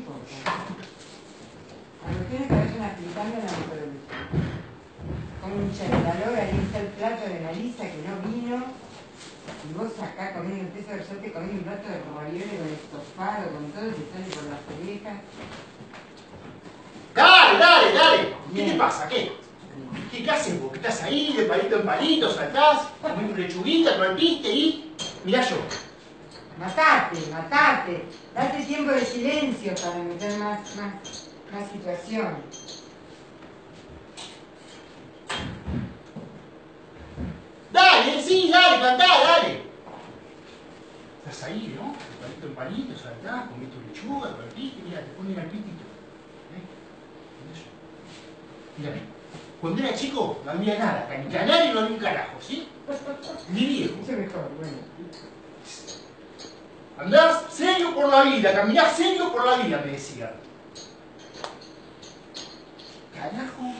cosas. La cuestión es que vayan aplicando la metodología. Como un chavalor, ahí está el plato de Marisa que no vino. Y vos acá comiendo, empiezo a verte comiendo un plato de ravioles con estofado, con todo, te sale por las orejas. Dale. ¿Qué te pasa? ¿Qué haces vos? ¿Qué estás ahí de palito en palito, saltás, comiendo lechuguita, con el piste y... Mirá yo. Matate. Date tiempo de silencio para meter más situación. Dale, cantá, dale. Estás ahí, ¿no? De palito en palito, saltás, comés tu lechuga, con el piste, mira, te ponen al pistito. Mira, cuando era chico no había nada, ni canario no había un carajo, ¿sí? Ni viejo. Eso es mejor, bueno. Andás serio por la vida, caminás serio por la vida, me decía. Carajo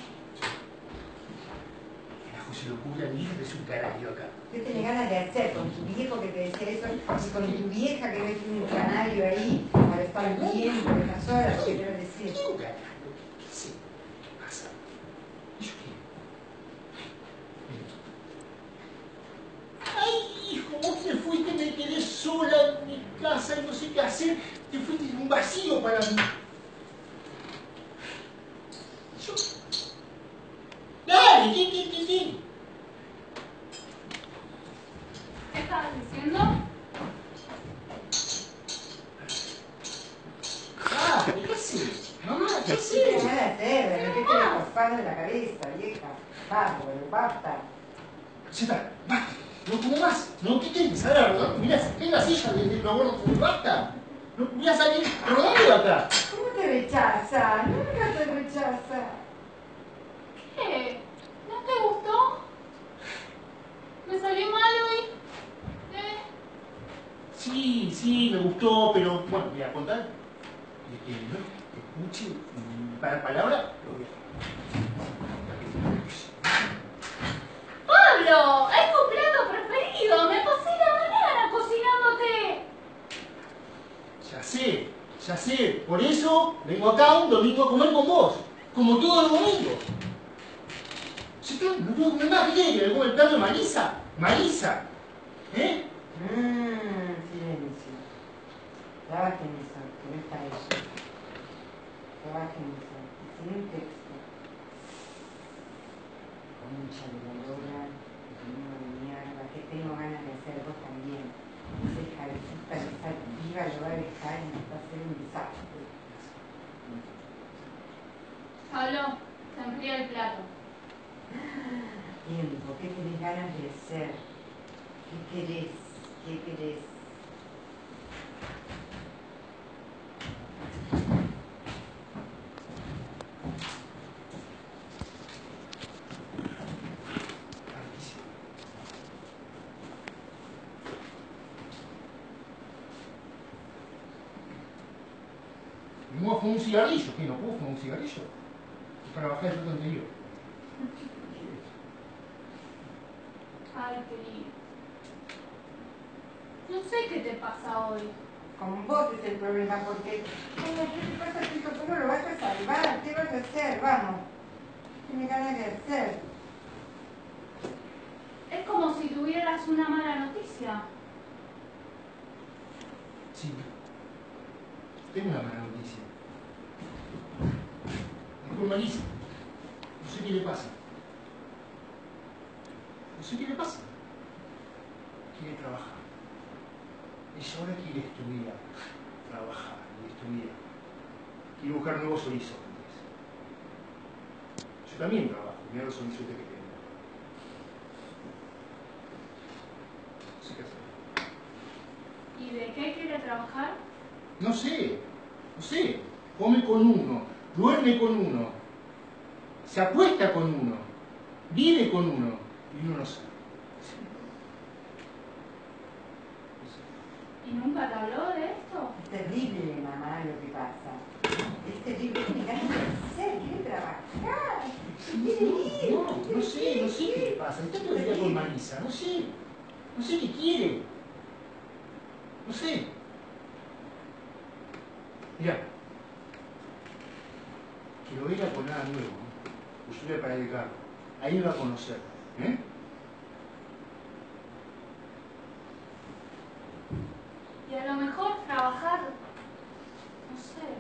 se le ocurre a mi hija que es un canario acá. ¿Qué tenés ganas de hacer con tu viejo que te decía eso? Y con tu vieja que no tiene un canario ahí para estar bien, por estas horas, ¿qué quiero decir? ¿Qué un canario? ¿Qué sé? ¿Qué pasa? ¿Y yo qué? Ay, hijo, vos te fuiste, me quedé sola en mi casa y no sé qué hacer. Te fuiste en un vacío para mí. Yo... Dale, ¿qué? ¿Qué estabas diciendo? ¿Qué haces? Mamá, ¿qué haces? ¿Qué tenés ganas de hacer? De meterte los palos en la cabeza, vieja. Basta. Ya está, basta. No como más. No, ¿qué quieres? Ahora, mirá, en la silla de lo bueno, basta. No voy a salir rodando de acá. ¿Cómo te rechaza? Nunca te rechaza. ¿Qué? ¿No te gustó? ¿Me salió mal hoy? Sí, me gustó, pero bueno, voy a contar. Escuche, para palabra, lo voy a... ¡Pablo! ¡Es tu plato preferido! ¡Me pasé la mañana cocinándote! Ya sé. Por eso vengo acá un domingo a comer con vos. Como todos los domingos. No puedo comer más. ¿Qué quiere que me coma el plato de Marisa? Marisa. ¿Eh? Silencio. Trabajen eso, que no está eso. Trabajen eso. Sin un texto. Concha de la lora, de mierda, que tengo ganas de hacer vos también. Esa hija esa viva lo va a dejar y va a ser un desastre. Pablo, se enfría el plato. Tiempo, ¿qué tenés ganas de hacer? ¿Qué querés? ¿Me voy a fumar un cigarrillo? ¿Qué? ¿No puedo fumar un cigarrillo? Es para bajar el plato anterior. Ay, querido. No sé qué te pasa hoy. Con vos es el problema, porque ¿qué te pasa, chico? ¿Cómo lo vas a salvar? ¿Qué vas a hacer? Vamos. ¿Qué me ganas de hacer? Es como si tuvieras una mala noticia. Sí. Tengo una mala noticia. Es con Marisa. No sé qué le pasa. Quiere trabajar. Ella ahora quiere estudiar. Trabajar y estudiar. Quiere buscar nuevos horizontes. Yo también trabajo. Mira los horizontes que tengo. No sé qué hacer. ¿Y de qué quiere trabajar? No sé. Come con uno, duerme con uno, se acuesta con uno, vive con uno, y uno no sabe. ¿Y nunca te habló de esto? Es terrible, mamá, lo que pasa. Es terrible. ¿Qué me ganas de hacer? ¿Quiere trabajar? ¿Quiere ir? No sé qué le pasa. Está todo el día con Marisa, no sé qué quiere. No sé. Mirá, que no venga con nada nuevo, ¿eh? Pues yo voy a parar el carro. Ahí me va a conocer. ¿Eh? Y a lo mejor trabajar, no sé.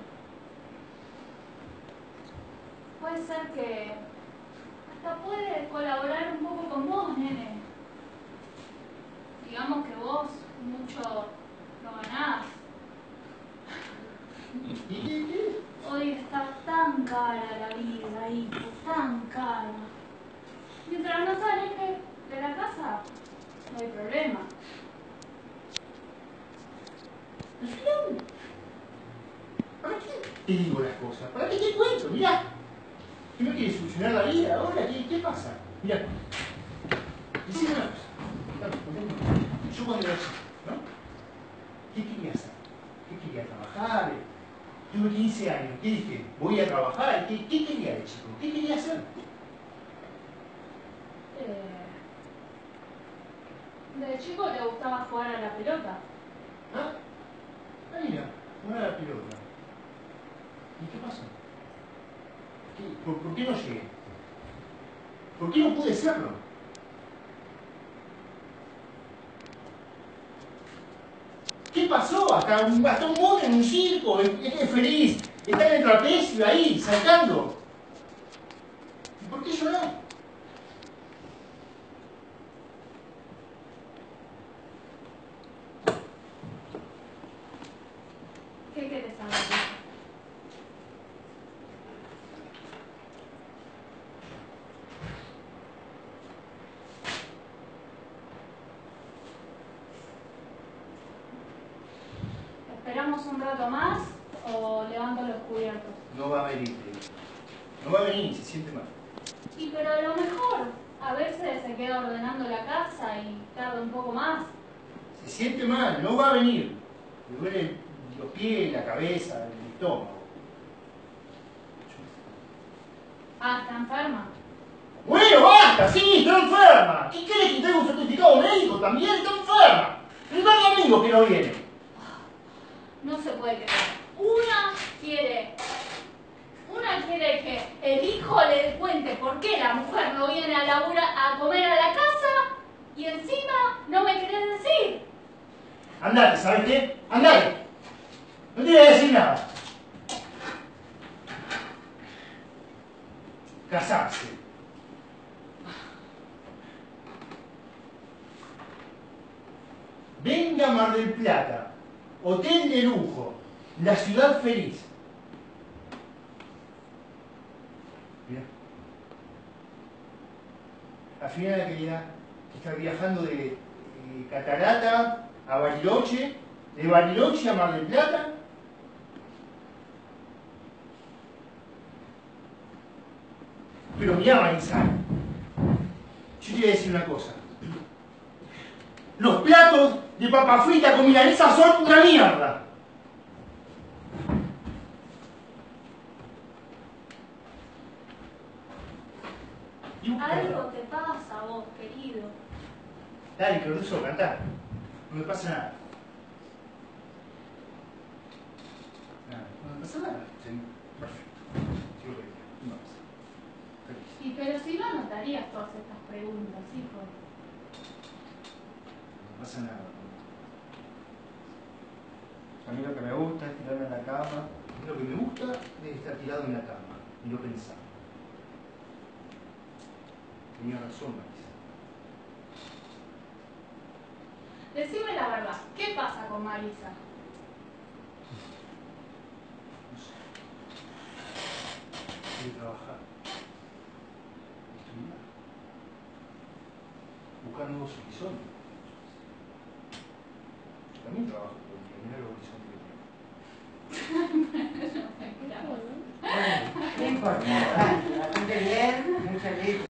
Puede ser que hasta puede colaborar un poco con vos, nene. Digamos que vos mucho no ganás. ¿Y? Hoy está tan cara la vida, hijo, tan cara. Mientras no sales de la casa, no hay problema. Al final, ¿para qué te digo las cosas? ¿Para qué te cuento? Mirá, ¿que no quieres solucionar la vida ahora? ¿Qué pasa? Mirá, decime una cosa. Yo cuando era chico, ¿no? ¿Qué quería hacer? ¿Qué quería trabajar? Tuve 15 años. ¿Qué dije? Voy a trabajar. ¿Qué quería de chico? ¿Qué quería hacer? De chico te gustaba jugar a la pelota. ¿Ah? Ah, mira, jugar a la pelota. ¿Y qué pasó? ¿Por qué no llegué? ¿Por qué no pude serlo? ¿Qué pasó? Hasta un mono en un circo, es feliz, está en el trapecio ahí, saltando. ¿Y por qué yo no? ¿Qué querés saber? ¿Esperamos un rato más o levanto los cubiertos? No va a venir, no va a venir, se siente mal. Y pero a lo mejor a veces se queda ordenando la casa y tarda un poco más. Se siente mal, no va a venir. Le duelen los pies, la cabeza, el estómago. Ah, ¿está enferma? Bueno, basta, sí, está enferma. ¿Qué quiere que tenga un certificado médico? También está enferma. El domingo que no viene. No se puede creer. Una quiere que el hijo le cuente por qué la mujer no viene a comer a la casa y encima no me querés decir. Andate, ¿sabes qué? Andate. No te voy a decir nada. Casarse. Venga a Mar del Plata, hotel de lujo, la ciudad feliz. Mira. Al final la querida está viajando de Catarata a Bariloche, de Bariloche a Mar del Plata. Pero mira, Marisa, yo te voy a decir una cosa. Los platos de papa frita con milanesa son una mierda. Algo te pasa a vos, querido. Dale, Caruso, cantá. No me pasa nada. No me pasa nada. Sí, perfecto. Sigo feliz. No pasa. Feliz. Y pero si no, no te harías todas estas preguntas, hijo. No pasa nada. A mí lo que me gusta es tirarme en la cama. Lo que me gusta es estar tirado en la cama y no pensar. Tenía razón, Marisa. Decime la verdad, ¿qué pasa con Marisa? No sé. Quiere trabajar. Estudiar. Buscar nuevos horizontes. Yo también trabajo todo el día. Mirá los horizontes que tengo. No importa, bastante bien, mucha leche.